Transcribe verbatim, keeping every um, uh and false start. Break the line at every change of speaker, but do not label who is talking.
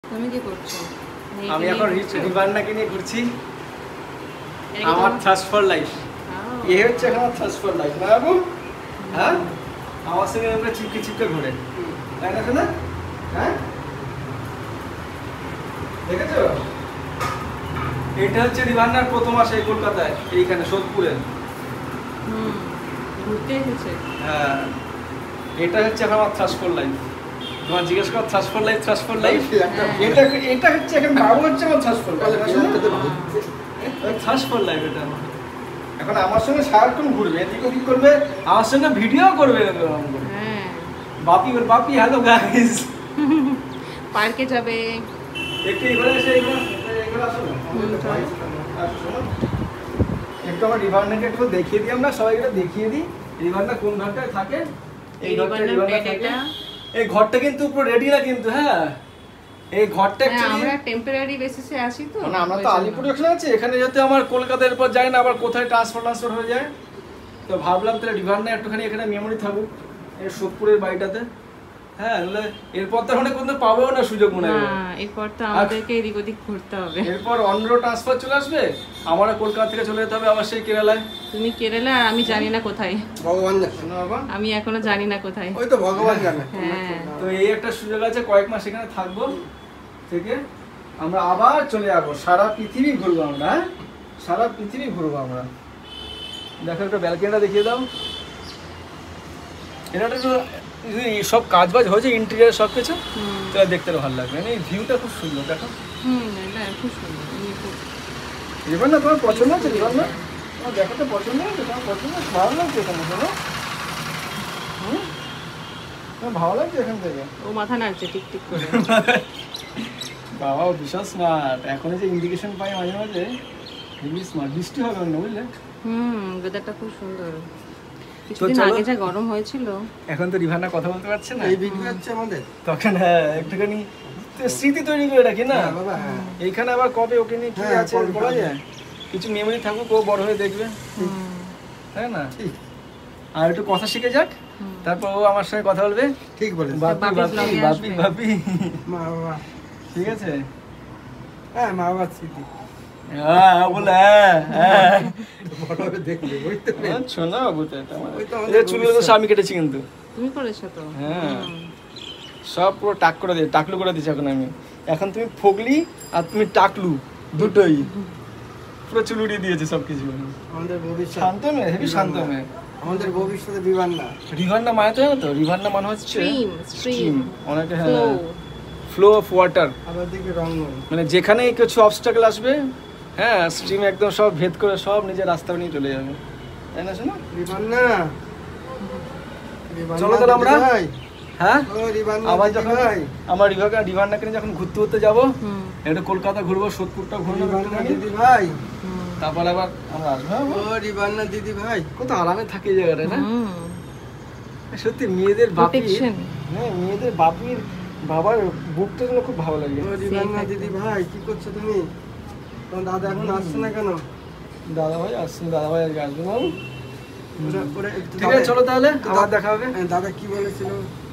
তুমি কি করছো?
আমি এখন রিভান্নাকে নিয়ে ঘুরছি। আমার থার্স্ট ফর লাইফ, এ হচ্ছে এখন আমার থার্স্ট ফর লাইফ না বাবু? হ্যাঁ, আমার সঙ্গে আমরা চিপকে চিপকে ঘুরে, তাই না শোনা? হ্যাঁ, দেখেছো? এটা হচ্ছে রিভান্নার প্রথম আসে কলকাতায়, এইখানে সোদপুরে।
হুম, ঘুরতে এসেছে।
হ্যাঁ, এটা হচ্ছে এখন আমার থার্স্ট ফর লাইফ। তোমার জিজ্ঞেস কর thirst for life, thirst for life. এটা এটা হচ্ছে এখন বাবু হচ্ছে আমার thirst for life. Thirst for life এটা আমার। এখন আমার সঙ্গে সারাক্ষণ ঘুরবে, এদিক ওদিক করবে, আমার সঙ্গে ভিডিও করবে।
হ্যাঁ,
বাপি ওর বাপি হ্যালো গাইস,
পার্কে যাবে।
একটু এখানে এসে এখানে এখানে আসো না, একটু আমার রিভান্নাকে একটু দেখিয়ে দিই, আমরা সবাইকে দেখিয়ে দিই রিভান্না কোন ঘরটায় থাকে। এই ঘরটা রিভান্না থাকে। এই ঘরটা কিন্তু পুরো রেডি না কিন্তু। হ্যাঁ, এই ঘরটা
অ্যাকচুয়ালি আমরা টেম্পোরারি বেসিসে আসি তো,
মানে আমরা তো আলিপুর এখানে আছি, এখানে যাতে আমার কলকাতার পর যায় না, আবার কোথায় ট্রান্সফার ট্রান্সফার হয়ে যায়, তো ভাবলাম তাহলে রিভান্না একটুখানি এখানে মেমোরি থাকুক এই সোদপুরের বাড়িটাতে। হ্যাঁ, তাহলে এরপর তো ওখানে কোনো পাবেও না সুযোগ মনে হয়।
হ্যাঁ, এরপর তো আমাদেরকে এদিক ওদিক ঘুরতে হবে।
এরপর অন্য ট্রান্সফার চলে আসবে, আমারও কলকাতা থেকে চলে যেতে হবে আবার সেই কেরালায়।
তুমি কেরালা আর আমি জানি না কোথায়।
ভগবান জানে
বাবা,
আমি এখনো জানি না কোথায়।
ওই তো ভগবান জানে।
হ্যাঁ,
তো এই একটা সুযোগ আছে, কয়েক মাস এখানে থাকবো, থেকে আমরা আবার চলে যাবো, সারা পৃথিবী ঘুরবো আমরা। হ্যাঁ, সারা পৃথিবী ঘুরবো আমরা। দেখো একটা ব্যালকনিটা দেখিয়ে দাও। এটা একটু সব কাজ বাজ হয়েছে, ইন্টেরিয়ার সব কিছু, তো দেখতে ভালো লাগবে। এই ভিউটা খুব সুন্দর, দেখো।
হুম, এটা খুব সুন্দর। আমি খুব
রিভার না তোমার পছন্দ আছে? রিভার না তোমার দেখাতে পছন্দ আছে? তোমার পছন্দ আছে? ভালো লাগছে এখানে, শোনো? হুম, তোমার ভালো লাগছে এখান থেকে?
ও মাথা নাড়ছে টিক টিক করে।
বাবা বিশাল স্মার্ট। এখন যে ইন্ডিকেশন পাই মাঝে মাঝে, হেভি স্মার্ট। বৃষ্টি হবে না বুঝলে?
হুম, ওয়েদারটা খুব সুন্দর। কিছুদিন আগে যা গরম হয়েছিল,
এখন তো রিভান্না কথা বলতে পারছে না,
এই ভিডিও হচ্ছে আমাদের।
তখন হ্যাঁ একটুখানি স্মৃতি তৈরি করে রাখি না
বাবা। হ্যাঁ,
এইখানে আবার কবে ওকে নিয়ে কি আছে বলা যায়, কিছু মেমোরি থাকুক, ও বড় হয়ে দেখবে, তাই না? আর একটু কথা শিখে যাক, তারপর ও আমার সঙ্গে কথা বলবে।
ঠিক বলেছ।
বাপি বাপি বাপি বাপি,
মা বাবা,
ঠিক আছে?
হ্যাঁ মা বাবার স্মৃতি
হ্যাঁ বলে হ্যাঁ হ্যাঁ
বড় হবে দেখবে, বুঝতে পেরেছি।
শোনা বাবু, তো এটা আমার
ওই তো আমাদের
এই চুলগুলো তো আমি কেটেছি কিন্তু।
তুমি করেছো তো?
হ্যাঁ, সব পুরো টাক করে দিয়ে টাকলু করে দিচ্ছি এখন আমি। এখন তুমি ফগলি আর তুমি টাকলু দুটোই, পুরো চুল উড়িয়ে দিয়েছে সব কিছু।
আমাদের ভবিষ্যৎ
শান্ত মেয়ে, হেবি শান্ত মেয়ে।
আমাদের ভবিষ্যতে বিবান্না।
রিভান্না মানে তো জানো তো, রিভান্না মানে হচ্ছে
স্ট্রিম, স্ট্রিম,
অনেকে
ফ্লো।
হ্যাঁ, ফ্লো অফ ওয়াটার,
আবার দেখবে রঙ্গন।
মানে যেখানে কিছু অবস্টাকেল আসবে, হ্যাঁ স্ট্রিম একদম সব ভেদ করে সব নিজের রাস্তা নিয়ে চলে যাবে, তাই না? শোনো
বিবান্না,
চলো তাহলে আমরা, হ্যাঁ
ও রিবান্না
আবার
দিদি
যখন
ভাই,
আমার রিভাকে রিভান্নাকে নিয়ে যখন ঘুরতে ঘুরতে যাবো,
হুম,
একটু কলকাতা ঘুরবো, সোদপুরটা ঘুরবো,
রিবান্না দিদি ভাই,
হুম,
তারপর আবার আমরা আসবো। হ্যাঁ,
ও রিবান্না দিদি ভাই।
কত আরামে থাকে এই জায়গাটা না?
হুম।
সত্যি মেয়েদের বাপির,
Protection।
হ্যাঁ মেয়েদের বাপির বাবার বুকটা গুলো খুব ভালো লাগে।
ও রিবান্না দিদি ভাই, কি করছো তুমি? তোমার দাদা এখন আসছে না কেন?
দাদা ভাই আসছে, দাদা ভাই আজকে আসবে না।
ওরা- ওরা একটু
ঠিক আছে, চলো তাহলে আবার দেখা হবে।
দাদা কি বলেছিল?